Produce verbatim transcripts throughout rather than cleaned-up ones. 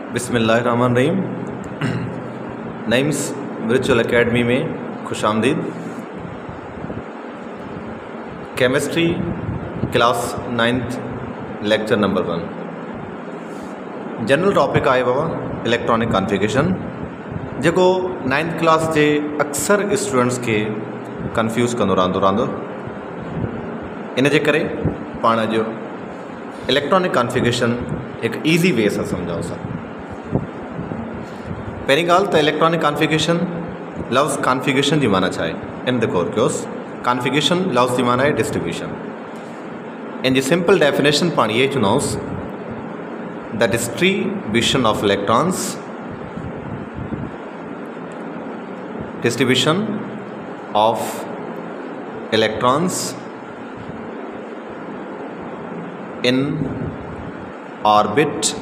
बिस्मिल्लाहिर्रहमानिर्रहीम। Naeem's virtual academy में खुश आमदीद। Chemistry class ninth lecture number one. General topic आहे बाबा इलेक्ट्रॉनिक कॉन्फ़िगरेशन, जेको नाइन्थ क्लास के अक्सर स्टूडेंट्स के कंफ्यूज कंदो रहंदो रहंदो इन जे करे पाण जो इलेक्ट्रॉनिक कॉन्फ़िगरेशन एक ईज़ी वे से समझाओ सा। पहली गाल तो इलेक्ट्रॉनिक कॉन्फ़िगरेशन लफ्ज़ कॉन्फ़िगरेशन की माना है इन द कोर्स। कॉन्फ़िगरेशन लफ्ज़ की माना है डिस्ट्रीब्यूशन। इन जी सिंपल डेफिनेशन पाण ये चुनौस the distribution of electrons distribution of electrons in orbit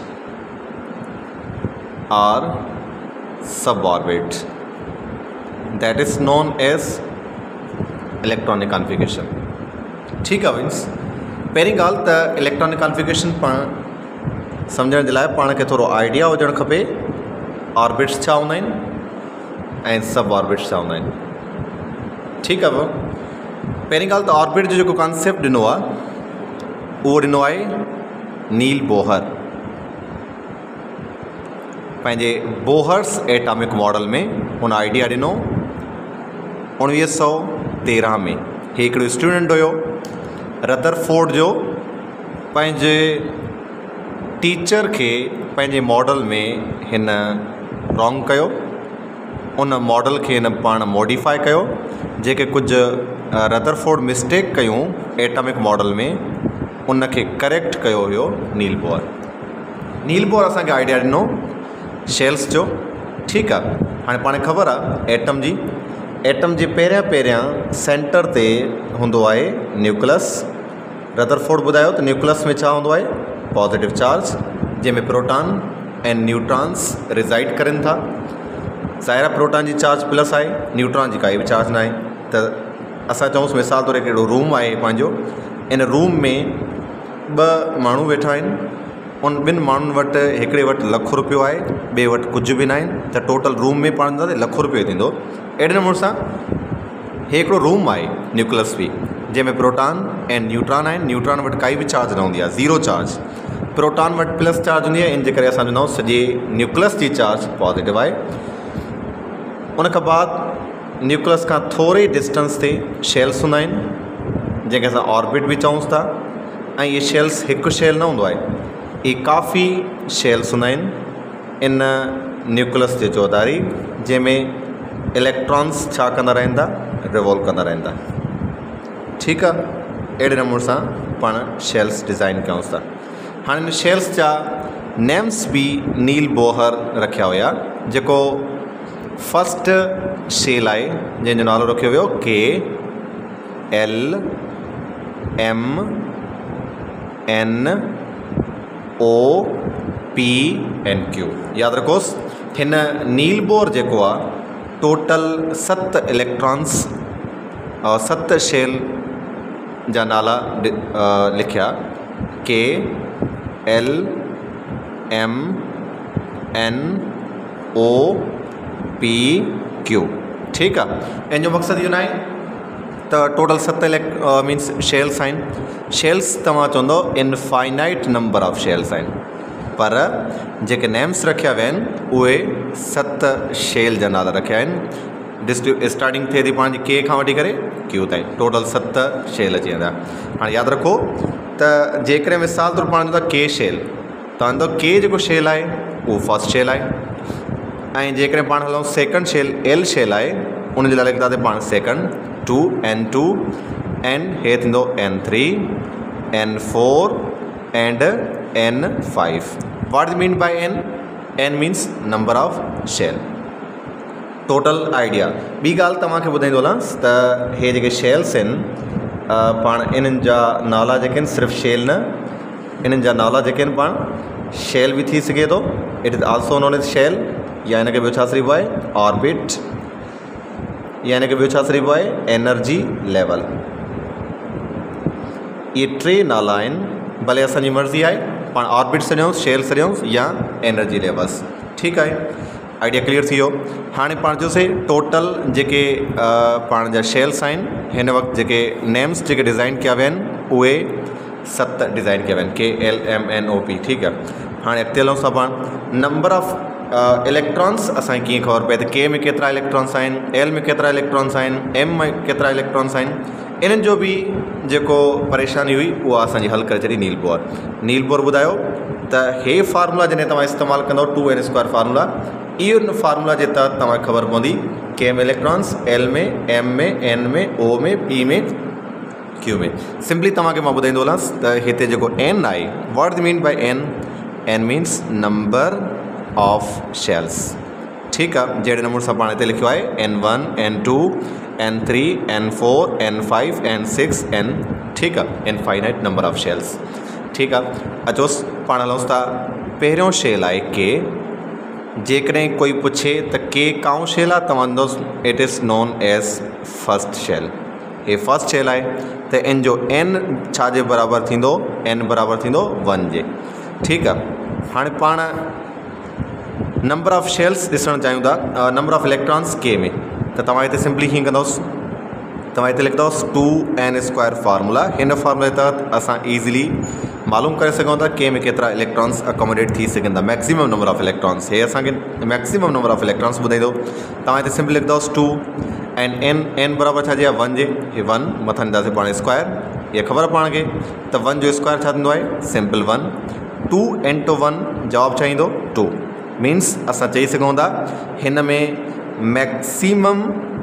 or suborbit, that is known as electronic configuration। ठीक है मीन्स पहिरीं ॻाल्हि त इलेक्ट्रॉनिक कॉन्फ़िगरेशन पाण सम्झण जे लाइ पाण खे थोरो आइडिया हुजणु खपे ऑर्बिट्स छा हूंदा आहिनि ऐं सब ऑर्बिट्स छा हूंदा आहिनि। ठीकु आहे पोइ पहिरीं ॻाल्हि त ऑर्बिट जो जेको कॉन्सेप्ट ॾिनो आहे उहो ॾिनो आहे नील बोहर पंहिंजे बोहर्स एटॉमिक मॉडल में। हुन आइडिया ॾिनो उणिवीह सौ तेरहं में। ही हिकिड़ो स्टूडेंट हुयो रदरफोर्ड जो, पंहिंजे टीचर खे पंहिंजे मॉडल में हिन रॉन्ग कयो। उन मॉडल खे हिन पाण मॉडिफाई कयो। जेके कुझु रदरफोर्ड मिस्टेक कयूं एटॉमिक मॉडल में उनखे करेक्ट कयो हुयो नील बोहर। नील बोहर असांखे आइडिया ॾिनो शेल्स जो। ठीकु आहे, हाणे पाण ख़बर आहे एटम जी एटम जे पहिरियां पहिरियां सेंटर ते हूंदो आहे न्यूक्लियस। रदरफोर्ड ॿुधायो त न्यूक्लियस में छा हूंदो आहे पॉजिटिव चार्ज, जंहिंमें प्रोटॉन ऐं न्यूट्रॉन्स रिज़ाइड करनि था। ज़ाहिर प्रोटॉन जी चार्ज प्लस आहे, न्यूट्रॉन जी काई बि चार्ज न आहे। त असां चऊंसि मिसाल तौर हिकिड़ो रूम आहे पंहिंजो, इन रूम में ॿ माण्हू वेठा आहिनि। उन ॿिनि माण्हुनि वटि हिकिड़े वटि लख रुपियो आहे, ॿिए वटि कुझु बि न आहिनि, त टोटल रूम में पाण ईंदो लख रुपियो थींदो। अहिड़े नमूने सां हे हिकिड़ो रूम आहे न्यूक्लियस बि, जंहिंमें प्रोटॉन ऐं न्यूट्रॉन आहिनि। न्यूट्रॉन वटि काई बि चार्ज न हूंदी आहे, ज़ीरो चार्ज। प्रोटॉन वटि प्लस चार्ज हूंदी आहे, इन जे करे असां चवंदा सॼे न्यूक्लियस जी चार्ज पॉजिटिव आहे। उन खां बाद न्यूक्लियस खां थोरे डिस्टेंस ते शेल्स हूंदा आहिनि, जंहिंखे असां ऑर्बिट बि चऊं था। ऐं इहे शेल्स हिकु शेल न हूंदो आहे, इहे काफ़ी शेल्स हूंदा आहिनि इन न्यूक्लियस जे चौधारी, जंहिंमें इलेक्ट्रॉन्स छा कंदा रहंदा रिवॉल्व कंदा रहंदा। ठीकु आहे, अहिड़े नमूने सां पाण शेल्स डिज़ाइन कयूं था। हाणे इन शेल्स जा नेम्स बि नील बोहर रखिया हुया। जेको फस्ट शेल आहे जंहिंजो नालो रखियो वियो K L M N O P N Q. यादि रखोसि हिन नील बोहर जेको आहे टोटल सत इलेक्ट्रॉन्स और सत शेल जा नाला लिखिया K L M N O P Q. ठीकु आहे, इन जो मक़सदु इहो न आहे त टोटल सत इलेक्ट मीन्स शेल्स आहिनि। शेल्स तव्हां चवंदो इनफाइनाइट नंबर ऑफ शेल्स आहिनि, पर जेके नेम्स रखिया विया आहिनि उहे सत शेल जा नाला रखिया आहिनि। डिस्ट्री स्टार्टिंग थिए थी पाण जी के खां वठी करे क्यू ताईं, टोटल सत शेल अची वेंदा। हाणे यादि रखो त जेकॾहिं मिसाल तौरु पाण चवंदा के शेल, तव्हां के जेको शेल आहे उहो फस्ट शेल आहे। ऐं जेकॾहिं पाण हलूं सेकंड शेल एल शेल आहे, उन जे लाइ लिखंदासीं पाण second two N two N हे थींदो N three N four and N five. What mean by N? N means number of shell. Total idea ॿी ॻाल्हि तव्हांखे ॿुधाईंदो हलांसि त हे जेके शेल्स आहिनि पाण इन्हनि जा नाला जेके आहिनि सिर्फ़ु शेल न, इन्हनि जा नाला जेके आहिनि पाण शेल बि थी सघे थो। It is also known as shell, या हिनखे ॿियो छा चइबो आहे ऑर्बिट, या हिनखे ॿियो छा चइबो आहे एनर्जी लेवल। ये टे नाला आहिनि, भले असांजी मर्ज़ी आहे पाण ऑर्बिट सॾियूंसि शेल सॾियूंसि या एनर्जी लेवल्स। ठीकु आहे, आइडिया क्लियर थी वियो। हाणे पाण चयोसीं टोटल जेके पाण जा शेल्स आहिनि हिन वक़्तु जेके नेम्स जेके डिज़ाइन कया विया आहिनि उहे सत डिज़ाइन कया विया आहिनि K L M N O P. ठीकु आहे, हाणे अॻिते हलूं था पाण नंबर ऑफ इलेक्ट्रॉन्स असांखे कीअं ख़बर पए त के में केतिरा इलेक्ट्रॉन्स आहिनि, एल में केतिरा इलेक्ट्रॉन्स आहिनि, एम में केतिरा इलेक्ट्रॉन्स आहिनि। इन्हनि जो बि जेको परेशानी हुई उहा असांजी हल करे छॾी नील बोर। नील बोर ॿुधायो त हे फार्मूला जॾहिं तव्हां इस्तेमालु कंदव टू एन स्क्वायर फार्मूला, इहो फार्मूला जे तहत तव्हांखे ख़बर पवंदी के में इलेक्ट्रॉन्स, एल में, एम में, एन में, ओ में, पी में, क्यू में। सिंपली तव्हांखे मां ॿुधाईंदो हलांसि त हिते जेको एन आहे, what do mean by N? N means number of shells. ठीकु आहे, जहिड़े नमूने सां पाण हिते लिखियो आहे N one, N two, N three, N four, N five, N six, N. ठीकु आहे, इनफाइनाइट नंबर ऑफ शेल्स। ठीकु आहे, अचोसि पाण हलूंसि था। पहिरियों शेल आहे के। जेकॾहिं कोई पुछे त के काऊं शेल आहे तव्हां चवंदोसि it is known as first shell. हे फस्ट शेल आहे त इन जो एन छा जे बराबरि थींदो? एन बराबरि थींदो वन जे। ठीकु आहे, हाणे पाण नंबर ऑफ शेल्स ॾिसणु चाहियूं था, नंबर ऑफ इलेक्ट्रॉन्स के में। त तव्हां हिते सिंपली कीअं कंदोसि? तव्हां हिते लिखंदोसि टू एन स्क्वायर फार्मूला। हिन फार्मूले तहत असां ईज़िली मालूम करे सघूं था के में केतिरा इलेक्ट्रॉन्स अकोमोडेट थी सघनि था, मैक्सिमम नंबर ऑफ इलेक्ट्रॉन्स। हे असांखे मैक्सिमम नंबर ऑफ इलेक्ट्रॉन्स ॿुधाईंदो। तव्हां हिते सिंपली लिखंदोसि टू एंड एन। एन बराबरि छा जे आहे? वन जे। हे वन मथां ॾींदासीं पाण स्क्वायर। इहा ख़बर पाण खे त वन जो स्क्वायर छा थींदो आहे? Simple one. Two into one जवाबु छा ईंदो? टू। मीन्स असां चई सघूं था हिन में मैक्सिमम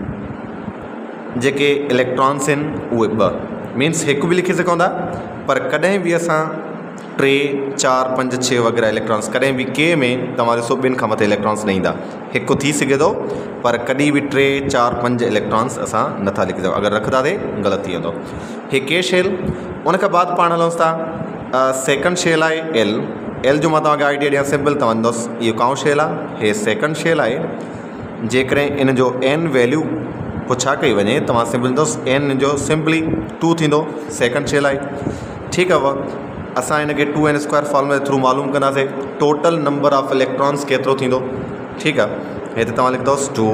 जेके इलेक्ट्रॉन्स आहिनि उहे ॿ। मीन्स हिकु बि लिखी सघूं था, पर कॾहिं बि असां टे, चारि, पंज, छह वग़ैरह इलेक्ट्रॉन्स कॾहिं बि के में तव्हां ॾिसो ॿिनि खां मथे इलेक्ट्रॉन्स न ईंदा। हिकु थी सघे थो, पर कॾहिं बि टे, चारि, पंज इलेक्ट्रॉन्स असां नथा लिखी सघूं। अगरि रखंदासीं ग़लति थी वेंदो। हे के शेल। उनखां बाद पाण हलूंसि था सेकंड शेल आहे एल। एल जो मां तव्हांखे आइडिया ॾियां सिंपल। तव्हां ईंदोसि इहो काऊं शेल आहे? हे सेकंड शेल आहे। जेकॾहिं इन जो एन वैल्यू पुछा कई वञे तव्हां सिंपल ईंदोसि एन जो सिंपली टू थींदो। सेकंड शेल आहे। ठीकु आहे, असां हिनखे टू एन स्क्वायर फॉर्मूले जे थ्रू मालूम कंदासीं टोटल नंबर ऑफ इलेक्ट्रॉन्स केतिरो थींदो। ठीकु आहे, हिते तव्हां लिखंदोसि टू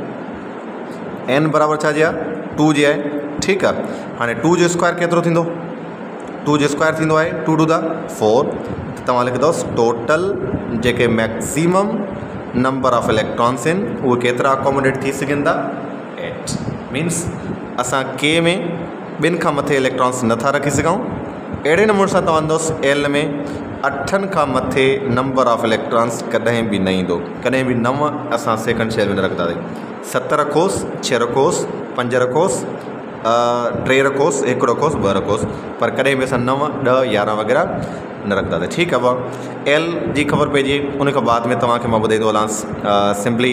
एन बराबरि छा जे आहे? टू जे आहे। ठीकु आहे, हाणे टू जो स्क्वायर केतिरो थींदो? टू जो स्क्वायर थींदो आहे टू टू द फोर। तव्हां लिखंदोसि टोटल जेके मैक्सिमम नंबर ऑफ इलेक्ट्रॉन्स आहिनि उहे केतिरा अकोमोडेट थी सघनि था? एट। मीन्स असां के में ॿिनि खां मथे इलेक्ट्रॉन्स नथा रखी सघूं। अहिड़े नमूने सां तव्हां ईंदोसि एल में अठनि खां मथे नंबर ऑफ इलेक्ट्रॉन्स कॾहिं बि न ईंदो। कॾहिं बि नव असां सेकंड शेल में न रखंदासीं। सत रखोसि, छह रखोसि, पंज रखोसि, टे रखोसि, हिकु रखोसि, ॿ रखोसि, पर कॾहिं बि असां नव, ॾह, यारहं वग़ैरह न रखंदासीं। ठीकु आहे भाउ। एल जी ख़बर पइजे। उन खां बाद में तव्हांखे मां ॿुधाईंदो हलांसि सिंपली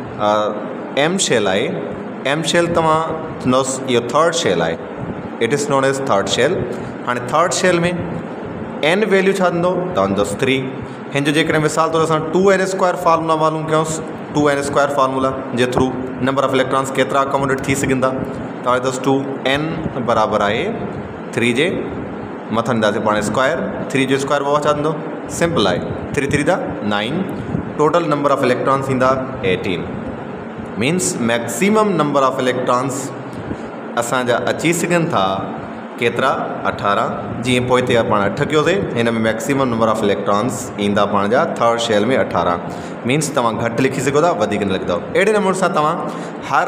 एम शेल आहे। एम शेल तव्हां चवंदोसि इहो थर्ड शेल आहे। It is known as third shell. हाणे थर्ड शेल में एन वैल्यू छा थींदो? तव्हां चवंदोसि थ्री। हिन जो जेकॾहिं मिसाल तौर असां टू एन स्क्वायर फार्मूला मालूम कयोसि, टू एन स्क्वायर फार्मूला जे थ्रू नंबर ऑफ इलेक्ट्रॉन्स केतिरा अकोमोडेट थी सघनि था। तव्हां चवंदोसि टू एन बराबरि आहे थ्री जे। मथां ॾींदासीं पाण स्क्वायर। थ्री जो स्क्वायर बाबा छा थींदो? सिंपल आहे three three the nine. Total number of electrons ईंदा eighteen. Means maximum number of electrons असांजा अची सघनि था केतिरा? अठारह। जीअं पोइ हिते पाण अठ कयोसीं, हिन में मैक्सिमम नंबर ऑफ इलेक्ट्रॉन्स ईंदा पाण जा थर्ड शेल में अठारह। मीन्स तव्हां घटि लिखी सघो था, वधीक न लिखंदव। अहिड़े नमूने सां तव्हां हर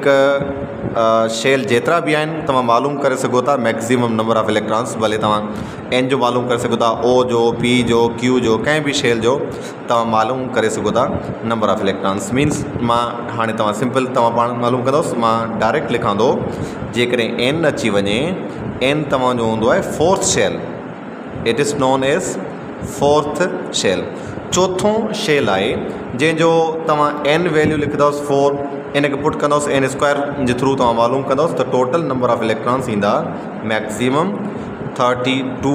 हिकु शेल जेतिरा बि आहिनि तव्हां मालूम करे सघो था मैक्सिमम नंबर ऑफ इलेक्ट्रॉन्स। भले तव्हां एन जो मालूम करे सघो था, ओ जो, पी जो, क्यू जो, कंहिं बि शेल जो तव्हां मालूम करे सघो था नंबर ऑफ इलेक्ट्रॉन्स। मीन्स मां हाणे तव्हां सिंपल तव्हां पाण मालूम कंदोसि। मां डायरेक्ट लिखां थो। जेकॾहिं एन अची वञे, एन तव्हांजो हूंदो आहे fourth shell. It is known as fourth shell. चोथों शेल आहे जंहिंजो तव्हां एन वैल्यू लिखंदोसि फोर। इनखे पुट कंदोसि एन स्क्वायर जे थ्रू तव्हां मालूम कंदोसि त टोटल नंबर ऑफ इलेक्ट्रॉन्स ईंदा maximum thirty two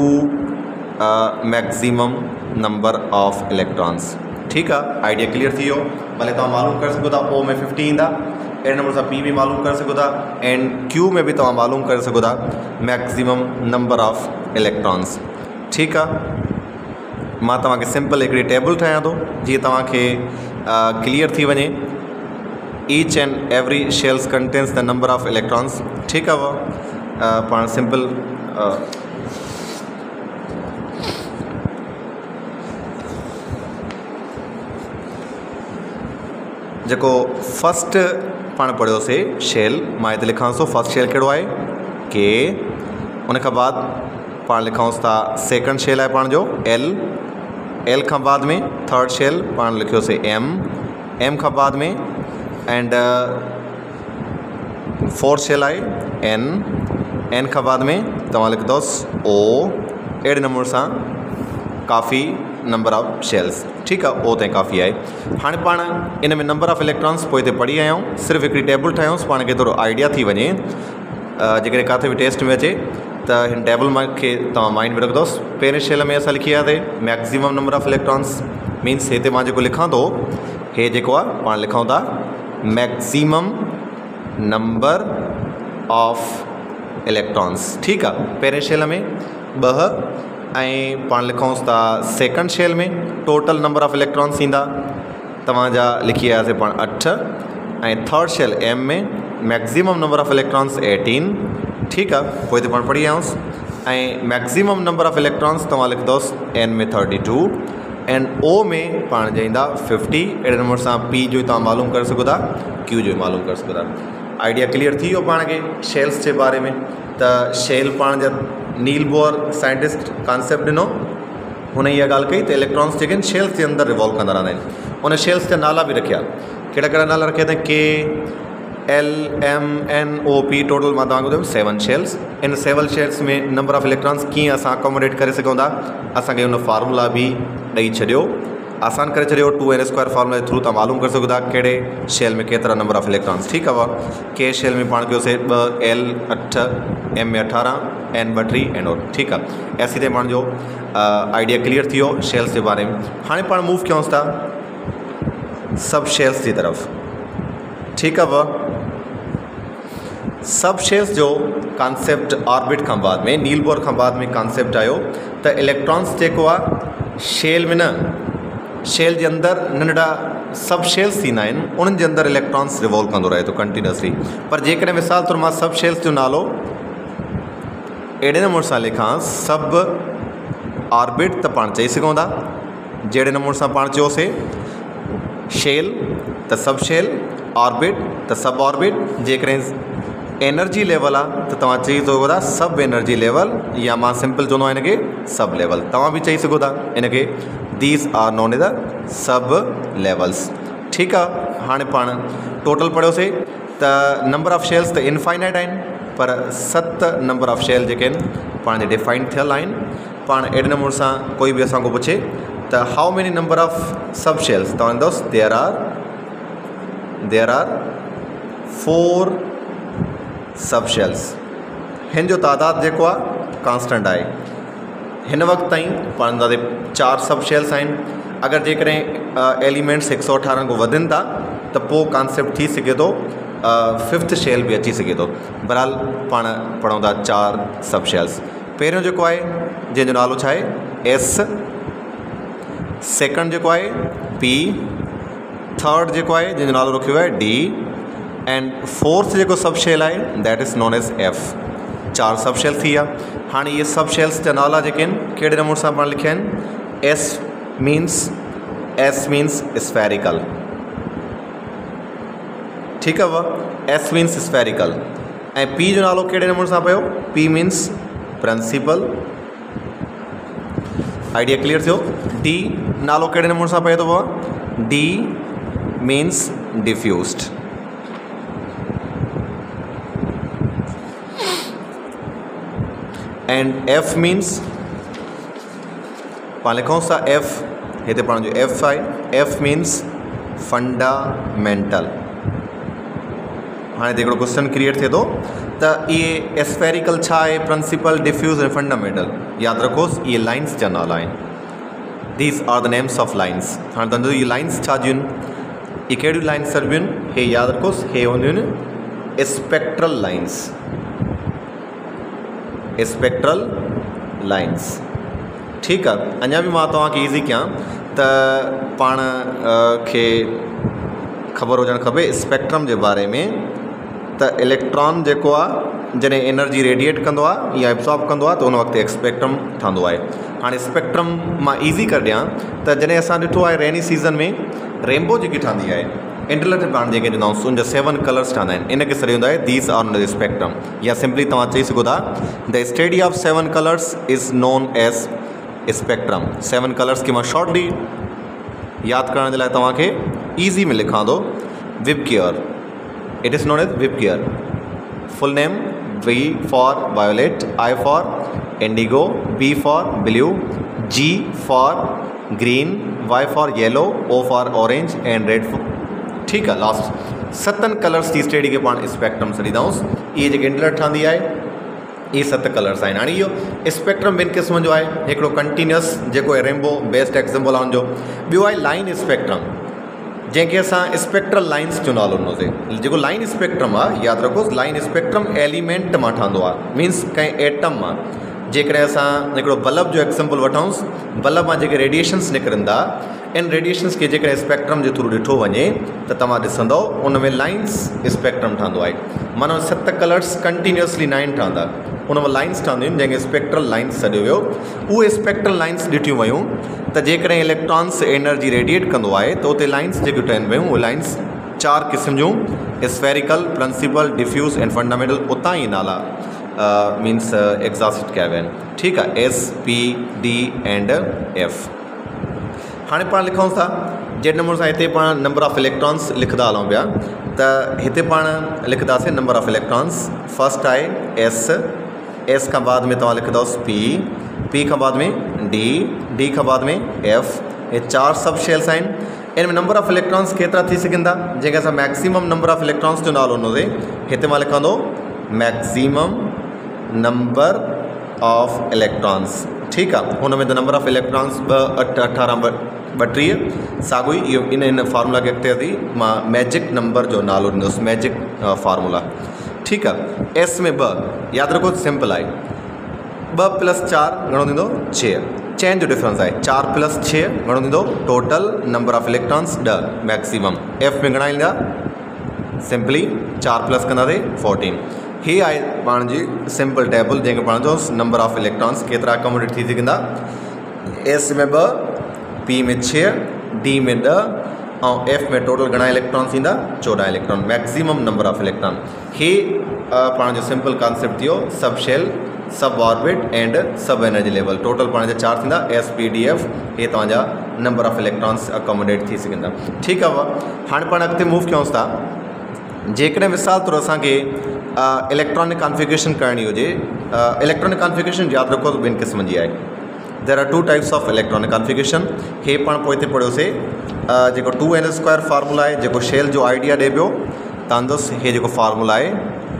maximum number of electrons. ठीकु आहे, आइडिया क्लियर थी वियो। भले तव्हां मालूम करे सघो था ओ में फिफ्टी ईंदा। अहिड़े नमूने सां पी बि मालूम करे सघो था एंड क्यू में बि तव्हां मालूम करे सघो था मैक्सिमम नंबर ऑफ इलेक्ट्रॉन्स। ठीकु आहे, मां तव्हांखे सिंपल हिकिड़ी टेबल ठाहियां थो जीअं तव्हांखे क्लियर थी वञे। Each and every shells contains the number of electrons. ठीकु आहे वा पाण सिंपल जेको फस्ट पाण पढ़ियोसीं शेल, मां हिते लिखांसि थो फस्ट शेल कहिड़ो आहे के। उन खां बाद पाण लिखांसि था सेकंड शेल आहे पाण जो एल। एल खां बाद में थर्ड शेल पाण लिखियोसीं एम। एम खां बाद में एंड फोर्थ शेल आहे एन। एन खां बाद में तव्हां लिखंदोसि ओ। अहिड़े नमूने सां काफ़ी नंबर ऑफ शेल्स। ठीकु आहे, ओ ताईं काफ़ी आहे। हाणे पाण इन में नंबर ऑफ इलेक्ट्रॉन्स पोइ हिते पढ़ी आया आहियूं, सिर्फ़ु हिकिड़ी टेबल ठाहियूंसि पाण खे थोरो आइडिया थी वञे। जेकॾहिं किथे बि टेस्ट में अचे त हिन टेबल मां खे तव्हां माइंड में रखंदोसि। पहिरें शेल में असां लिखी वियासीं maximum number of electrons, means हिते मां जेको लिखां थो हे जेको आहे पाण लिखूं था मैक्सिमम नंबर ऑफ इलेक्ट्रॉन्स। ठीकु आहे, पहिरें शेल में ॿ ऐं पाण लिखूंसि था सेकंड शेल में टोटल नंबर ऑफ इलेक्ट्रॉन्स ईंदा तव्हांजा लिखी आयासीं पाण अठ। ऐं थर्ड शेल एम में maximum number of electrons eighteen. ठीकु आहे, पोइ हिते पाण पढ़ी आयासीं। ऐं मैक्सिमम नंबर ऑफ इलेक्ट्रॉन्स तव्हां लिखंदोसि एन में थर्टी टू एंड ओ में पाण जा ईंदा फिफ्टी। अहिड़े नमूने सां पी जो तव्हां मालूम करे सघो था, क्यू जो मालूम करे सघो था। आइडिया क्लियर थी वियो पाण खे शेल्स जे बारे में। त शेल पाण जा नील बोर साइंटिस्ट कॉन्सेप्ट ॾिनो, हुन इहा ॻाल्हि कई त इलेक्ट्रॉन्स जेके आहिनि शेल्स जे अंदरि रिवॉल्व कंदा रहंदा आहिनि। उन शेल्स जा नाला बि रखिया, कहिड़ा कहिड़ा नाला रखिया अथई K L M N O P. Total मां तव्हांखे ॿुधायो सेवन शेल्स। इन सेवन शेल्स में नंबर ऑफ इलेक्ट्रॉन्स कीअं असां अकोमोडेट करे सघूं था, असांखे हुन फार्मूला बि ॾेई छॾियो, आसान करे छॾियो। टू एन स्क्वायर फार्मूला जे थ्रू तव्हां मालूम करे सघो था कहिड़े शेल में केतिरा नंबर ऑफ इलेक्ट्रॉन्स। ठीकु आहे वा के शेल में पाण कयोसीं ॿ एल अठ, एम में अठारह, एन ॿटीह एंड ओ। ठीकु आहे, ऐसी ते पाण जो आइडिया क्लियर थी वियो शेल्स जे बारे में। हाणे पाण मूव कयूंसि था सब शेल्स जी तरफ़। ठीकु आहे वा सब शेल्स जो कॉन्सेप्ट ऑर्बिट खां बाद में, नील बोर खां बाद में कॉन्सेप्ट आयो त इलेक्ट्रॉन्स जेको आहे शेल में न, शेल जे अंदरि नंढड़ा सब शेल्स थींदा आहिनि, उन्हनि जे अंदरि इलेक्ट्रॉन्स रिवॉल्व कंदो रहे थो कंटिन्यूसली। पर जेकॾहिं मिसाल तौरु मां सब शेल्स जो नालो अहिड़े नमूने सां लिखां सब ऑर्बिट त पाण चई सघूं था। जहिड़े नमूने सां पाण चयोसीं शेल त सब शेल, ऑर्बिट त सब ऑर्बिट। जेकॾहिं एनर्जी लेवल आहे त तव्हां चई सघो था सब एनर्जी लेवल, या मां सिंपल चवंदो आहियां हिनखे सब लेवल। तव्हां बि चई सघो था इनखे these are known as the sub levels. ठीकु आहे, हाणे पाण टोटल पढ़ियोसीं त नंबर ऑफ शेल्स त इनफाइनाइट आहिनि, पर सत नंबर ऑफ शेल जेके आहिनि पाण जे डिफाइन थियल आहिनि। पाण अहिड़े नमूने सां कोई बि असांखो पुछे त how many number of sub shells, तव्हां ईंदोसि there are there are four sub shells. हिन जो तादाद जेको आहे कांस्टेंट आहे। हिन वक़्तु ताईं पाण दादे चार सब शेल्स आहिनि। अगरि जेकॾहिं एलिमेंट्स हिकु सौ अठारह खां वधनि था त पोइ कॉन्सेप्ट थी सघे थो फिफ्थ शेल बि अची सघे थो। बहरहाल पाण पढ़ूं था चार सब शेल्स। पहिरियों जेको आहे जंहिंजो नालो छा आहे एस, सेकंड जेको आहे पी, थर्ड जेको आहे जंहिंजो नालो रखियो आहे डी, एंड फोर्थ जेको सब शेल आहे that is known as F. चार सब शेल थी विया। हाणे इहे सब शेल्स जा नाला जेके आहिनि कहिड़े नमूने सां पाण लिखिया आहिनि। S means S means spherical. ठीकु आहे वा एस मीन्स स्फेरिकल। ऐं पी जो नालो कहिड़े नमूने सां पियो, P means principal. Idea clear थियो। डी नालो कहिड़े नमूने सां पए थो पियो, D means diffused. And F means पाण लिखूंसि था एफ, हिते पाण जो एफ आहे, एफ मीन्स फंडामेंटल। हाणे हिकिड़ो क्वेश्चन क्रिएट थिए थो त इहे स्फेरिकल छा आहे, प्रिंसिपल, डिफ्यूज़ ऐं फंडामेंटल। यादि रखोसि इहे लाइन्स जा नाला आहिनि। These are the names of lines. हाणे तव्हांजो इहे लाइन्स छा जूं आहिनि, इहे कहिड़ियूं लाइन्स सर्बियूं आहिनि, हे यादि रखोसि, हे हूंदियूं आहिनि स्पेक्ट्रल लाइन्स। Spectral lines. ठीक है। अञा भी मां तव्हांखे ईज़ी कयां त पाण खे ख़बर हुजणु खपे स्पेक्ट्रम जे बारे में त इलेक्ट्रॉन जेको आहे जॾहिं एनर्जी रेडिएट कंदो आहे या एब्सॉर्ब कंदो आहे त उन वक़्तु एक स्पेक्ट्रम ठहंदो आहे। हाणे स्पेक्ट्रम मां ईज़ी करे ॾियां त जॾहिं असां ॾिठो आहे रेनी सीज़न में रेनबो जेकी ठहंदी आहे इंटरलेट पाण जेके ॾिनऊं उनजा सेवन कलर्स ठहंदा आहिनि, इनखे सॾियो वेंदो आहे these are not the spectrum, या सिंपली तव्हां चई सघो था the study of seven colours is known as spectrum. Seven colours खे मां शॉर्टली यादि करण जे लाइ तव्हांखे ईज़ी में लिखां थो VIBGYOR, it is known as VIBGYOR. Full name V for violet, I for indigo, B for blue, G for green, Y for yellow, O for orange and red. ठीक है, लास्ट सतन colours की study के पाण spectrum सॾींदाऊंसि। इहे जेके इंटरलेट ठहंदी आहे ये सत कलर्स आहिनि। हाणे इहो स्पेक्ट्रम ॿिनि क़िस्मनि जो आहे, हिकिड़ो कंटिन्यूअस जेको आहे रेनबो बेस्ट एग्जाम्पल आहे हुनजो, ॿियो आहे लाइन स्पेक्ट्रम जंहिंखे असां स्पेक्ट्रल लाइन्स जो नालो ॾिनोसीं। जेको लाइन स्पेक्ट्रम आहे यादि रखोसि, लाइन स्पेक्ट्रम एलिमेंट मां ठहंदो आहे, मीन्स कंहिं एटम मां। जेकॾहिं असां हिकिड़ो बल्ब जो एग्जाम्पल वठूंसि, बल्ब मां जेके रेडिएशन्स निकिरनि था इन रेडिएशन्स खे जेकॾहिं स्पेक्ट्रम जे थ्रू ॾिठो वञे त तव्हां ॾिसंदो उन में लाइन्स स्पेक्ट्रम ठहंदो आहे। माना सत कलर्स कंटिन्यूअसली नाइन ठहंदा, उन में लाइन्स ठहंदियूं आहिनि जंहिंखे स्पेक्ट्रल लाइन्स सॾियो वियो। उहे स्पेक्ट्रल लाइन्स ॾिठियूं वियूं त जेकॾहिं इलेक्ट्रॉन्स एनर्जी रेडिएट कंदो आहे त उते लाइन्स जेकियूं ठहनि पियूं उहे लाइन्स चार क़िस्म जूं, spherical, principal, diffuse and fundamental, उतां ई नाला मीन्स एग्ज़ॉस्ट कया विया आहिनि। ठीकु आहे, S P D and F. हाणे पाण लिखूं था जंहिं नंबर सां हिते पाण नंबर ऑफ इलेक्ट्रॉन्स लिखंदा हलूं पिया त हिते पाण लिखंदासीं नंबर ऑफ इलेक्ट्रॉन्स। फर्स्ट आहे एस, एस खां बाद में तव्हां लिखंदोसि पी, पी खां बाद में डी, डी खां बाद में एफ। ये चार सब शेल्स आहिनि। इन में नंबर ऑफ इलेक्ट्रॉन्स केतिरा थी सघनि था जंहिंखे असां मैक्सिमम नंबर ऑफ इलेक्ट्रॉन्स जो नालो ॾिनोसीं। हिते मां लिखंदो मैक्सिमम नंबर ऑफ इलेक्ट्रॉन्स। ठीकु आहे, हुन में त नंबर ऑफ इलेक्ट्रॉन्स ॿ अठ अठारह ॿटीह साॻियो ई इहो इन इन फार्मूला खे अॻिते थी मां मैजिक नंबर जो नालो ॾींदुसि, मैजिक फार्मूला। ठीकु आहे, एस में ॿ, यादि रखो सिंपल आहे, ॿ प्लस चारि घणो थींदो छह, चइनि जो डिफरेंस आहे, चारि प्लस छह घणो थींदो टोटल नंबर ऑफ इलेक्ट्रॉन्स ॾह मैक्सिमम। एफ में घणा ईंदा, सिंपली चारि प्लस कंदासीं फोर्टीन। ही आहे पाण जी सिंपल टेबल जंहिंखे पाण जो नंबर ऑफ इलेक्ट्रॉन्स केतिरा अकोमोडेट थी सघंदा। एस में ॿ, पी में छह, डी में ॾह ऐं एफ में टोटल घणा इलेक्ट्रॉन्स ईंदा चोॾहं electron, maximum number of electron. ही पाण जो सिंपल कॉन्सेप्ट थियो sub shell, sub orbit and sub energy level. Total पाण जा चार थींदा एस पी डी एफ। हे तव्हांजा नंबर ऑफ इलेक्ट्रॉन्स अकोमोडेट थी सघंदा। ठीकु आहे, हाणे पाण अॻिते मूव कयूंसि था। जेकॾहिं मिसाल तौरु असांखे इलेक्ट्रॉनिक कॉन्फ़िगरेशन करणी हुजे, इलेक्ट्रॉनिक कॉन्फ़िगरेशन यादि रखो ॿिनि क़िस्मनि जी आहे। There are two types of electronic configuration. हे पाण पोइ हिते पढ़ियोसीं जेको टू एन स्क्वायर फार्मूला आहे जेको शेल जो आइडिया ॾिए पियो तव्हांजो। हे जेको फार्मूला आहे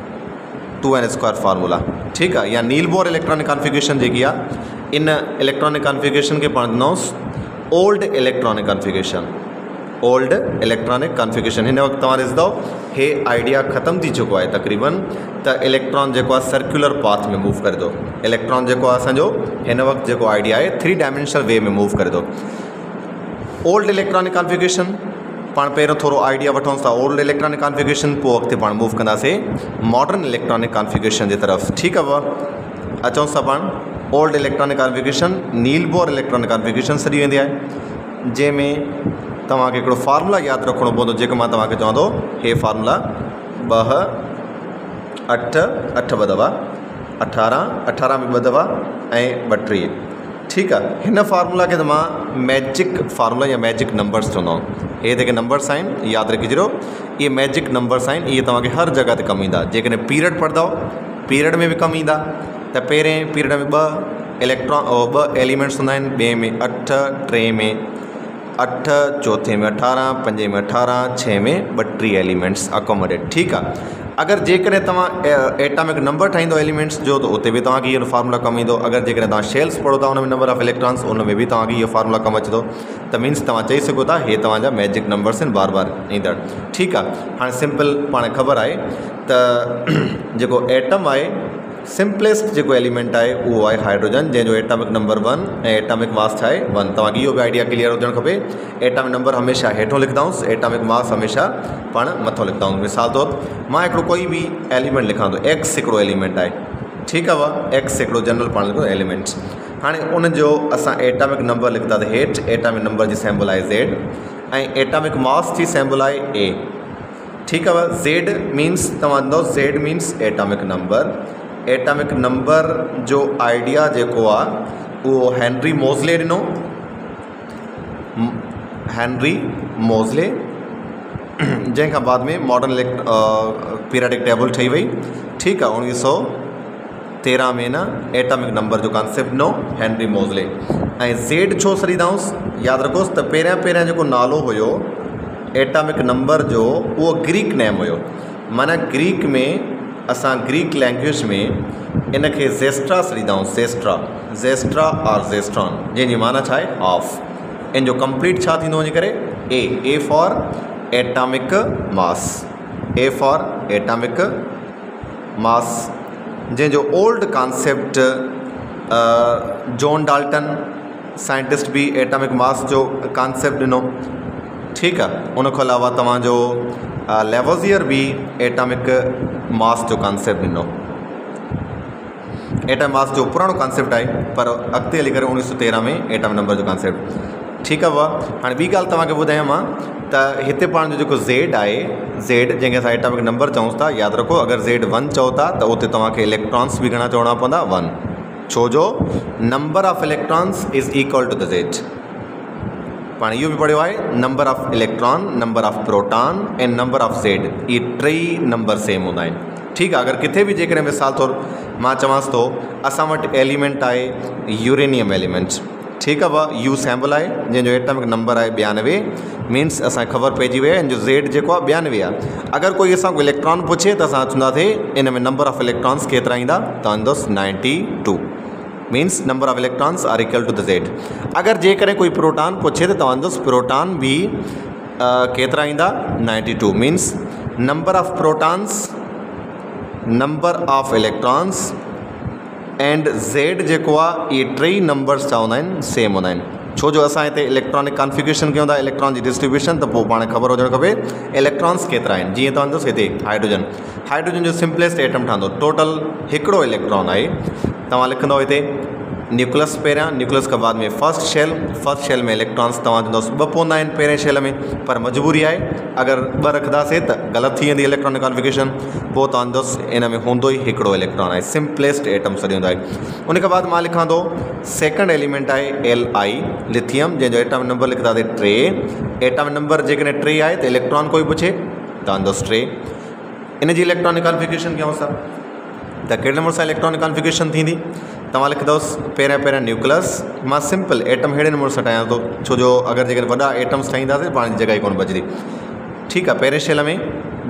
टू एन स्क्वायर फार्मूला, ठीकु आहे, या नील बोर इलेक्ट्रॉनिक कॉन्फ़िगरेशन जेकी आहे इन इलेक्ट्रॉनिक कॉन्फ़िगरेशन खे पाण ॾिनोसि old electronic configuration. Old electronic configuration हिन वक़्तु तव्हां ॾिसंदो हे आइडिया ख़तमु थी चुको आहे तक़रीबन, त इलेक्ट्रॉन जेको आहे सर्कुलर पाथ में मूव करे थो। इलेक्ट्रॉन जेको आहे असांजो हिन वक़्तु जेको आइडिया आहे थ्री डायमेंशनल वे में मूव करे थो। ओल्ड इलेक्ट्रॉनिक कॉन्फ़िगरेशन पाण पहिरियों थोरो आइडिया वठूंसि था ओल्ड इलेक्ट्रॉनिक कॉन्फ़िगरेशन, पोइ अॻिते पाण मूव कंदासीं मॉडर्न इलेक्ट्रॉनिक कॉन्फ़िगरेशन जी तरफ़। ठीकु आहे, अचूंसि था पाण old electronic configuration. Niels Bohr electronic configuration सॼी वेंदी आहे जंहिंमें तव्हांखे हिकिड़ो फार्मूला यादि रखिणो पवंदो जेको मां तव्हांखे चवां थो। हे फार्मूला ॿ अठ अठ ॿ दफ़ा, अठारह अठारह में ॿ दफ़ा ऐं ॿटीह। ठीकु आहे, हिन फार्मूला खे त मां मैजिक फार्मूला या मैजिक नंबर्स चवंदो आहियां। हे जेके नंबर्स आहिनि यादि रखी छॾियो, इहे मैजिक नंबर्स आहिनि, इहे तव्हांखे हर जॻह ते कमु ईंदा। जेकॾहिं पीरियड पढ़ंदव पीरियड में बि कमु ईंदा त पहिरें पीरियड में ॿ इलेक्ट्रॉन ॿ एलिमेंट्स हूंदा आहिनि, ॿिए में अठ, टे में अठ, चौथे में अठारह, पंजे में अठारह, छह में ॿटीह एलिमेंट्स अकोमोडेट। ठीकु आहे, अगरि जेकॾहिं तव्हां एटॉमिक नंबर ठाहींदो एलिमेंट्स जो त उते बि तव्हांखे इहो फार्मूला कमु ईंदो। अगरि जेकॾहिं तव्हां शेल्स पढ़ो था उन में नंबर ऑफ इलेक्ट्रॉन्स उन में बि तव्हांखे इहो फार्मूला कमु अचे थो। त मीन्स तव्हां चई सघो था हे तव्हांजा मैजिक नंबर्स आहिनि बार बार ईंदड़। ठीकु आहे, हाणे सिंपल पाण ख़बर आहे त जेको एटम आहे सिंपलेस्ट जो एलिमेंट है वो है हाइड्रोजन, जैसे atomic number one atomic mass है वन। तक यो भी आइडिया क्लियर हुजणु खपे। एटॉमिक नंबर हमेशा हेठों लिखता हूँ, एटॉमिक मास हमेशा पाण मथों लिखता हूँ। मिसाल तौर मां हिकिड़ो कोई भी एलिमेंट लिखां तो एक्स हिकिड़ो एलिमेंट है, ठीक है। वह एक्स हिकिड़ो जनरल पाण लिखो एलिमेंट्स। हाँ उन जो असां एटॉमिक नंबर लिखता तो हेठ एटॉमिक नंबर जी सैम्बल है ज़ेड ऐं एटॉमिक मास जी सैम्बल है ए, ठीक है। वह ज़ेड मीन्स तव्हां Z means atomic number. Atomic number जो आइडिया जो आ वो हेनरी मोज़ले दिनों, हेनरी मोज़ले, जैसा बाद में मॉडर्न पीरियडिक टेबल ठही वही, ठीक है। उन्नीस सौ तेरह में ना एटॉमिक नंबर जो कॉन्सेप्ट नो हेनरी मोज़ले। ऐं ज़ेड छो सरीदाऊंस याद रखोस तो पहिरियां पहिरियां जो नालो हुयो एटॉमिक नंबर जो वो ग्रीक नेम हुयो। माना ग्रीक में असां ग्रीक लैंग्वेज में इनके ज़ेस्ट्रा सरीदाऊं, ज़ेस्ट्रा ज़ेस्ट्रा और ज़ेस्ट्रॉन, जैसी माना छा है हाफ। इन जो कंप्लीट छा थींदो वञी करे A A for atomic mass, A for atomic mass, जैसे old concept John Dalton scientist भी एटॉमिक मास जो कॉन्सेप्ट दिनों, ठीक है। उन अलावा तव्हांजो लेवोज़ियर भी एटॉमिक मास जो कॉन्सेप्ट दिनों। एटॉमिक मास जो पुरानो कॉन्सेप्ट है पर अॻिते हली करे उन्नीस सौ तेरह में एटॉमिक नंबर जो कॉन्सेप्ट, ठीक है। वह हाँ ॿी ॻाल्हि तव्हांखे ॿुधायां मां त हिते पाण जो जेको ज़ेड आहे, ज़ेड जंहिंखे असां एटॉमिक नंबर चऊं था, याद रखो अगरि ज़ेड वन चओ था त उते तव्हांखे इलेक्ट्रॉन्स भी घणा चवणा पवंदा वन, छो जो number of electrons is equal to the Z. पाण इहो भी पढ़ियो आहे number of electron, number of proton and number of Z, ये टई नंबर सेम हूंदा आहिनि, ठीक है। अगर किथे भी जेकॾहिं मिसाल तौर मां चवांसि थो असां वटि एलिमेंट आहे यूरेनियम एलिमेंट, ठीक है। वह यू सैम्बल है जैसे एटॉमिक नंबर है बयानवे, मीन्स असां ख़बर पइजी वई आहे जो ज़ेड जो बयानवे आहे। अगर कोई असां इलेक्ट्रॉन पुछे तो असां चवंदासीं इन में नंबर ऑफ इलेक्ट्रॉन्स केतिरा ईंदा, त ईंदुसि ninety two, means number of electrons are equal to the Z. अगर जेकॾहिं कोई प्रोटॉन पुछे तो तव्हांजो प्रोटॉन भी केतिरा ईंदा ninety two, means number of protons, number of electrons and Z जो आहे ये टई नंबर्स छा हूंदा आहिनि सेम हूंदा आहिनि, छो जो असां हिते इलेक्ट्रॉनिक कॉन्फ़िगरेशन कयूं था, इलेक्ट्रॉन जी डिस्ट्रीब्यूशन, तो पोइ पाण ख़बर हुजणु खपे इलेक्ट्रॉन्स केतिरा आहिनि। जीअं तव्हांजो हिते हाइड्रोजन, हाइड्रोजन जो सिंपलेस्ट एटम ठहंदो, टोटल हिकिड़ो इलेक्ट्रॉन आहे। तव्हां लिखंदो हिते न्यूक्लियस पहिरियां, न्यूक्लियस खां बाद में फर्स्ट शेल, फर्स्ट शेल में इलेक्ट्रॉन्स तव्हां चवंदोसि ॿ पवंदा आहिनि पहिरें शेल में, पर मजबूरी आहे अगरि ॿ रखंदासीं त ग़लति थी वेंदी इलेक्ट्रॉनिक कॉन्फ़िगरेशन, पोइ तव्हांजोसि इन में हूंदो ई हिकिड़ो इलेक्ट्रॉन आहे, सिंपलेस्ट एटम सॼो हूंदो आहे। उन खां बाद मां लिखां थो सेकेंड एलिमेंट आहे एल आई लिथियम, जंहिंजो एटॉमिक नंबर लिखंदासीं टे। एटॉमिक नंबर जेकॾहिं टे आहे त इलेक्ट्रॉन कोई पुछे तव्हांजोसि टे। इन जी इलेक्ट्रॉनिक कॉन्फ़िगरेशन कयूं असां त कहिड़े नंबर सां इलेक्ट्रॉनिक कॉन्फ़िगरेशन थींदी, तव्हां लिखंदोसि पहिरियां पहिरियां न्यूक्लियस। मां सिंपल एटम अहिड़े नमूने सां ठाहियां थो, छो जो अगरि जेकॾहिं वॾा एटम्स ठाहींदासीं पाण जी जॻह ई कोन बचंदी, ठीक है। पहिरें शेल में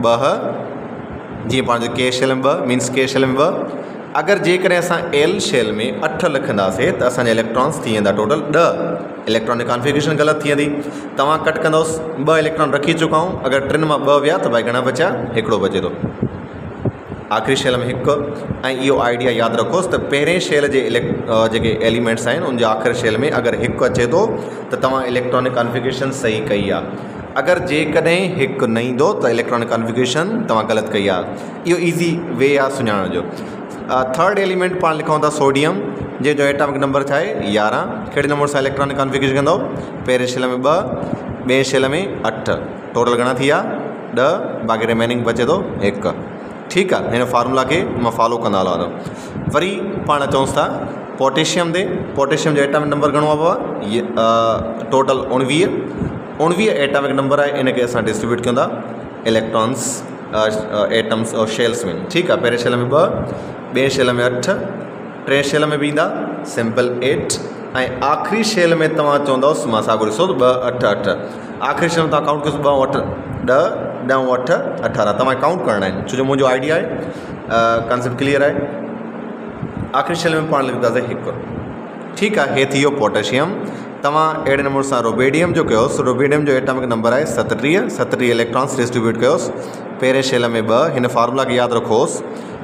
ॿ, जीअं पाण जो के शेल में ॿ, मीन्स के शेल में ॿ। अगरि जेकॾहिं असां एल शेल में अठ लिखंदासीं त असांजा इलेक्ट्रॉन्स थी वेंदा टोटल ॾह। इलेक्ट्रॉनिक कॉन्फ़िगरेशन ग़लति थी वेंदी, तव्हां कट कंदोसि ॿ इलेक्ट्रॉन रखी चुका आहियूं, अगरि टिनि मां ॿ विया त भाई घणा बचिया, हिकिड़ो बचे थो। आख़िरी शेल में हिकु, ऐं इहो आइडिया यादि रखोसि त पहिरें शेल जे इलेक्ट जेके एलिमेंट्स आहिनि उनजे आख़िरी शेल में अगरि हिकु अचे थो त तव्हां इलेक्ट्रॉनिक कॉन्फ़िगरेशन सही कई आहे। अगर जेकॾहिं हिकु न ईंदो त इलेक्ट्रॉनिक कॉन्फ़िगरेशन तव्हां ग़लति कई आहे। इहो ईज़ी वे आहे सुञाणण जो। थर्ड एलिमेंट पाण लिखूं था सोडियम, जंहिंजो एटॉमिक नंबर छा आहे यारहं। कहिड़े नंबर सां इलेक्ट्रॉनिक कॉन्फ़िगरेशन कंदो, पहिरें शेल में ॿ, ॿिए शेल में अठ, टोटल घणा थी विया ॾह, बाक़ी रिमेनिंग बचे थो हिकु, ठीक है। हिन फार्मूला के मां फॉलो कंदा हलां थो। वरी पाण चऊंसि था पोटेशियम ते, पोटेशियम जो एटॉमिक नंबर घणो आहे बाबा, टोटल उणिवीह, उणिवीह एटॉमिक नंबर आहे। इनखे असां डिस्ट्रीब्यूट कयूं था इलेक्ट्रॉन्स एटम्स और शेल्स में, ठीक है। पहिरें शेल में ॿ, ॿिए शेल में अठ, टे शेल में बि ईंदा सिंपल एट, ऐं आख़िरी शेल में तव्हां चवंदोसि मां साॻियो ॾिसो ॿ अठ अठ, आख़िरी शेल में तव्हां काउंट कयोसि ॿ अठ ॾह, ॾह अठ अठारह, तव्हां काउंट करणा आहिनि, छो जो मुंहिंजो आइडिया आहे कॉन्सेप्ट क्लियर आहे। आख़िरी शेल में पाण लिखंदासीं हिकु, ठीक आहे। हे थी वियो पोटेशियम। तव्हां अहिड़े नमूने सां रोबेडियम जो कयोसि, रोबेडियम जो एटॉमिक नंबर आहे सतटीह, सतटीह इलेक्ट्रॉन्स डिस्ट्रीब्यूट कयोसि पहिरें शेल में ॿ। हिन फार्मूला खे यादि रखोसि,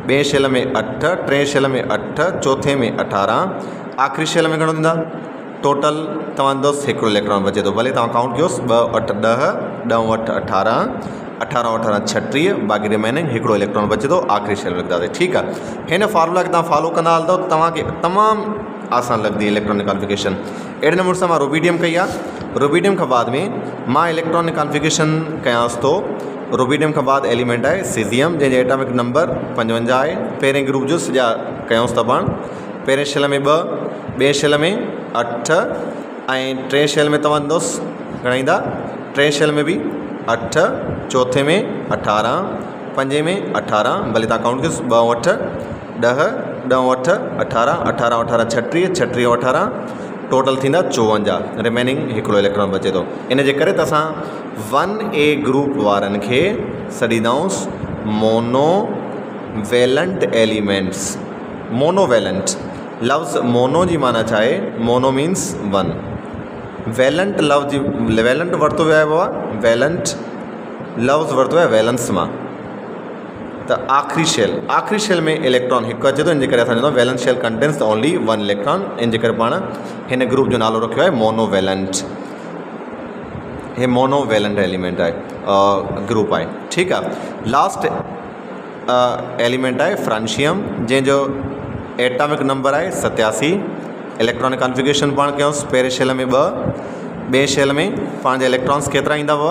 ॿिए शेल में अठ, टे शेल में अठ, चौथे में अठारह, आख़िरी शेल में घणो थींदा टोटल तव्हां दोस्त हिकिड़ो इलेक्ट्रॉन बचे थो। भले तव्हां काउंट कयोसि ॿ अठ ॾह, ॾह अठ अठारह, अठारह अठारह छटीह, बाक़ी रिमेनिंग हिकिड़ो इलेक्ट्रॉन बचे थो आख़िरी शेल में लिखंदासीं। ठीकु आहे, हिन फार्मूला खे तव्हां फॉलो कंदा हलंदव तव्हांखे तमामु आसान लॻंदी इलेक्ट्रॉनिक कॉन्फ़िगरेशन। अहिड़े नमूने सां मां रुबीडियम कई आहे। रुबीडियम खां बाद में मां इलेक्ट्रॉनिक कॉन्फ़िगरेशन कयांसि थो। रुबीडियम खां बाद एलिमेंट आहे सीज़ियम जंहिंजो एटॉमिक नंबर पंजवंजाह आहे। पहिरें ग्रुप जो सॼा कयूंसि था पाण। पहिरें शेल में ॿ, ॿिए शेल में अठ ऐं टे शेल में तव्हां दोस्त घणा ईंदा टे शेल में बि अठ, चौथे में अठारह, पंजे में अठारह, भले तव्हां काउंट कयोसि ॿ अठ ॾह, ॾह अठ अठारह, अठारह अठारह छटीह, छटीह अठारह, टोटल थींदा चोवंजाह, रिमेनिंग हिकिड़ो इलेक्ट्रॉन बचे थो। इन जे करे त असां वन ए ग्रुप वारनि खे सॾींदाऊंसि monovalent elements. Monovalent लफ़्ज़ मोनो जी माना छा आहे? Mono means one. वैलेंट लफ़्ज़ जी वैलेंट वरितो वियो आहे, वैलेंट लफ़्ज़ वरितो आहे वैलेंस मां। त आख़िरी शेल आख़िरी शेल में इलेक्ट्रॉन हिकु अचे थो, इन जे करे असां चवंदा valence shell contains the only one electron. इन जे करे पाण हिन ग्रुप जो नालो रखियो आहे मोनो वैलेंट। हे मोनो वैलेंट एलिमेंट आहे, ग्रुप आहे। ठीकु आहे, लास्ट एलिमेंट आहे फ्रांशियम जंहिंजो एटॉमिक नंबर आहे सतासी। इलेक्ट्रॉनिक कॉन्फ़िगरेशन पाण कयूंसि। पहिरें शेल में ॿ, ॿिए शेल में पाण जा इलेक्ट्रॉन्स केतिरा ईंदा हुआ?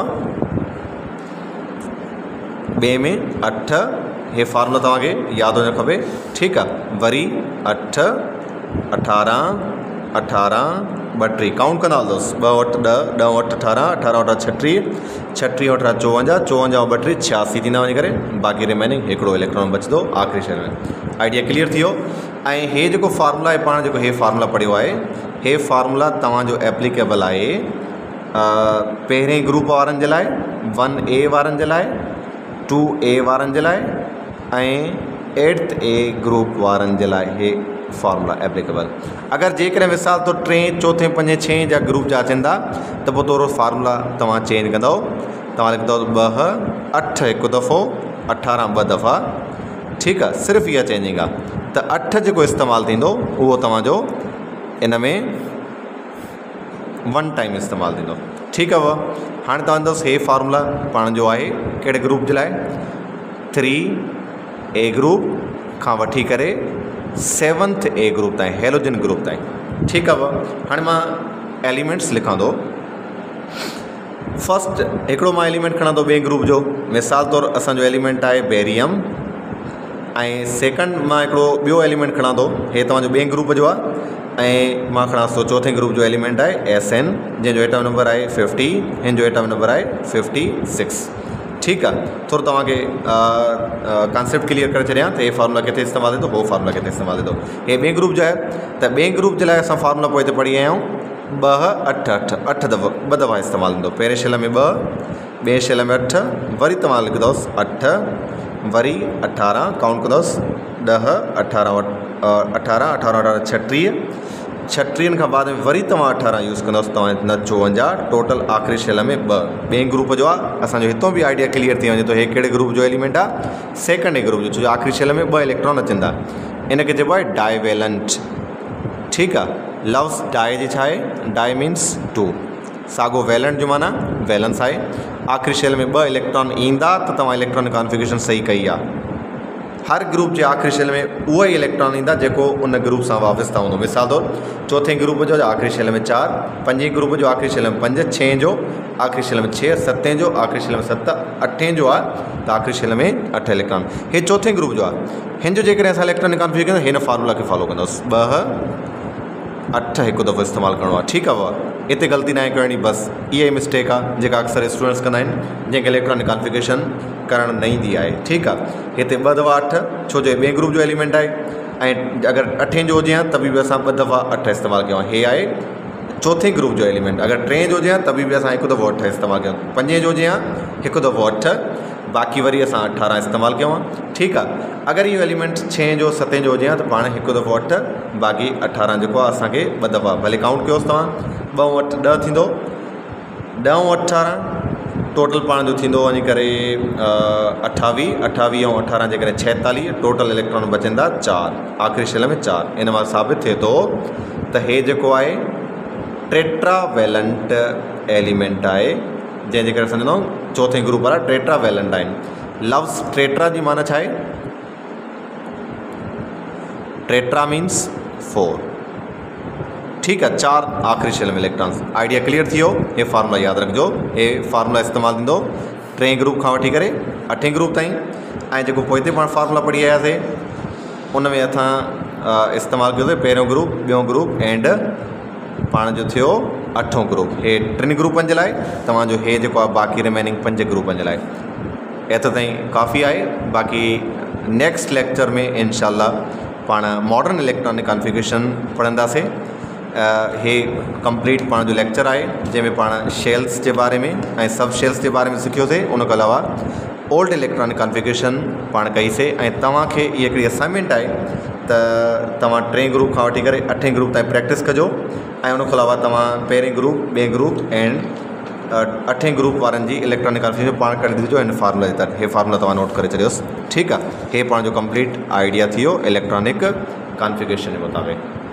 ॿिए में अठ। हे फार्मूला तव्हांखे यादि हुजणु खपे। ठीकु आहे, वरी अठ, अठारह, अठारह, ॿटीह, काउंट कंदा हलंदोसि ॿ अठ ॾह, ॾह अठ अठारह, अठारह अठारह छटीह, छटीह अठारह चोवंजाह, चोवंजाह ॿटीह छियासी थींदा वञी करे, बाक़ी रिमेनिंग हिकिड़ो इलेक्ट्रॉन बचे थो आख़िरी शेल में। आइडिया क्लियर थी वियो। ऐं हे जेको फार्मूला आहे पाण जेको हे फार्मूला पढ़ियो आहे, हे फार्मूला तव्हांजो एप्लीकेबल आहे पहिरें ग्रुप वारनि जे लाइ, वन ए वारनि जे लाइ, टू ए वारनि जे लाइ ऐं एट्थ ए ग्रुप वारनि जे लाइ हे फार्मूला एप्लीकेबल। अगरि जेकॾहिं मिसाल तो टे, चौथे, पंजे, छहें जा ग्रुप जा अचनि था त पोइ थोरो फार्मूला तव्हां चेंज कंदव। तव्हां लिखंदव ॿ अठ हिकु दफ़ो, अठारह ॿ दफ़ा। ठीकु आहे, सिर्फ़ु इहा चेंजिंग आहे। त अठ जेको इस्तेमालु थींदो उहो तव्हांजो इन में वन टाइम इस्तेमालु थींदो। ठीकु आहे, हाणे तव्हां दोस्त हे फार्मूला पाण जो आहे कहिड़े ग्रुप जे लाइ? थ्री ए ग्रुप खां वठी करे सेवंथ ए ग्रुप ताईं, हेलोजन ग्रुप ताईं। ठीकु आहे, हाणे मां एलिमेंट्स लिखां थो। फस्ट हिकिड़ो मां एलिमेंट खणां थो ॿिए ग्रुप जो। मिसाल तौरु असांजो एलिमेंट आहे बेरियम ऐं सेकंड मां हिकिड़ो ॿियो एलिमेंट खणां थो, हे तव्हांजो ॿिए ग्रुप जो आहे। ऐं मां खणां थो चौथे ग्रुप जो एलिमेंट आहे एस एन जंहिंजो एटम नंबर आहे फिफ्टी, हिन जो एटम नंबर आहे फिफ्टी सिक्स। ठीकु आहे, थोरो तव्हांखे कॉन्सेप्ट क्लियर करे छॾियां त हे फार्मूला किथे इस्तेमालु थिए थो, हो फार्मूला किथे इस्तेमालु थिए थो। हे ॿिए ग्रुप जो आहे त ॿिए ग्रुप जे लाइ असां फार्मूला पोइ हिते पढ़ी आया आहियूं ॿ अठ अठ, अठ दफ़ा ॿ दफ़ा इस्तेमालु थींदो। पहिरें शेल में ॿ, ॿिए शेल में अठ, वरी तव्हां लिखंदोसि अठ, वरी अठारह, काउंट कंदोसि ॾह, अठारह अठारह, अठारह अठारह छटीह, छटीहनि खां बाद में वरी तव्हां अठारह यूज़ कंदोसि तव्हां न चोवंजाह, टोटल आख़िरी शेल में ॿ। ॿिए ग्रुप जो आहे, असांजो हितां बि आइडिया क्लियर थी वञे थो हे कहिड़े ग्रुप जो एलिमेंट आहे? सेकंड ए ग्रुप जो, छो जो आख़िरी शेल में ॿ इलेक्ट्रॉन अचनि था। इनखे चइबो आहे डाइवेलेंट। ठीकु आहे, लव्स डाई जी छा आहे? Di means two. साॻो वैलेंट जो माना वैलेंस आहे। आख़िरी शेल में ॿ इलेक्ट्रॉन ईंदा त तव्हां इलेक्ट्रॉनिक कॉन्फ़िगरेशन सही कई आहे। हर ग्रुप जे आख़िरी शेल में उहो ई इलेक्ट्रॉन ईंदा जेको उन ग्रुप सां वाबस्ता हूंदो। मिसाल तौरु चौथे ग्रुप जो आख़िरी शेल में चारि, पंजे ग्रुप जो आख़िरी शेल में पंज, छहें जो आख़िरी शेल में छह, सतें जो आख़िरी शेल में सत, अठें जो आहे त आख़िरी शेल में अठ इलेक्ट्रॉन। हे चौथे ग्रुप जो आहे। हिन जो जेकॾहिं असां इलेक्ट्रॉनिक कॉन्फ़िगरेशन हिन फार्मूला खे फॉलो कंदासीं ॿ अठ हिकु दफ़ो इस्तेमालु करिणो आहे। ठीकु आहे, हिते ग़लती न आहे करणी, बसि इहा ई मिस्टेक आहे जेका अक्सर स्टूडेंट्स कंदा आहिनि जंहिंखे इलेक्ट्रॉनिक कॉन्फ़िगरेशन करणु न ईंदी आहे। ठीकु आहे, हिते ॿ दफ़ा अठ, छो जो ॿिए ग्रुप जो एलिमेंट आहे ऐं अगरि अठें जो हुजे हा त बि असां ॿ दफ़ा अठ इस्तेमालु कयूं। हे आहे चौथे ग्रुप जो एलिमेंट। अगरि टे जो हुजे हा त बि असां हिकु दफ़ो अठ इस्तेमालु कयूं। पंजे जो हुजे हा हिकु दफ़ो अठ, बाक़ी वरी असां अठारह इस्तेमालु कयूं आहे। ठीकु आहे, अगरि इहो एलिमेंट छहें जो सतें जो हुजे हा त पाण हिकु दफ़ो अठ, बाक़ी अठारह जेको आहे असांखे ॿ दफ़ा, भले काउंट कयोसि तव्हां ॿ अठ ॾह थींदो, ॾह अठारह टोटल पाण जो थींदो वञी करे अठावीह अठावीह ऐं अठारह जे करे छहतालीह, टोटल इलेक्ट्रॉन बचंदा चारि, आख़िरी शेल में चारि। इन मां साबित थिए थो त हे जेको आहे टेट्रावेलेंट एलिमेंट आहे, जंहिंजे करे सम्झंदो चोथे ग्रुप वारा टेट्रावेलेंट आहिनि। लव्स टेट्रा जी माना छा आहे? Tetra means four. ठीक है, चार आख़िरी शेल में इलेक्ट्रॉन्स। आइडिया क्लियर थी वियो। हे फार्मूला यादि रखिजो। हे फार्मूला इस्तेमालु थींदो टे ग्रुप खां वठी करे अठें ग्रुप ताईं। ऐं जेको पोइ हिते पाण फार्मूला पढ़ी आयासीं उन में असां इस्तेमालु कयोसीं पहिरियों ग्रुप, ॿियों ग्रुप एंड पाण जो थियो अठों ग्रुप। हे टिनि ग्रुपनि जे लाइ, तव्हांजो हे जेको आहे बाक़ी रिमेनिंग पंज ग्रुपनि जे लाइ। एतिरो ताईं काफ़ी आहे। बाक़ी नेक्स्ट लेक्चर में इंशाल्लाह पाण मॉडर्न इलेक्ट्रॉनिक कॉन्फ़िगरेशन पढ़ंदासीं। हे कंप्लीट पाण जो लेक्चर आहे जंहिंमें पाण शेल्स जे बारे में ऐं सब शेल्स जे बारे में सिखियोसीं। उन खां अलावा ओल्ड इलेक्ट्रॉनिक कॉन्फ़िगरेशन पाण कईसीं। ऐं तव्हांखे इहा हिकिड़ी असाइनमेंट आहे त तव्हां टे ग्रुप खां वठी करे अठें ग्रुप ताईं प्रैक्टिस कजो। ऐं उन खां अलावा तव्हां पहिरें ग्रुप, ॿिएं ग्रुप एंड अठें ग्रुप वारनि जी इलेक्ट्रॉनिक कॉन्फ़िगरेशन पाण करे ॾिजो हिन फार्मूले जे तहत। हे फार्मूला तव्हां नोट करे छॾियोसि। ठीकु आहे, हे पाण जो कंप्लीट आइडिया थी वियो इलेक्ट्रॉनिक कॉन्फ़िगरेशन जे मुताबिक़।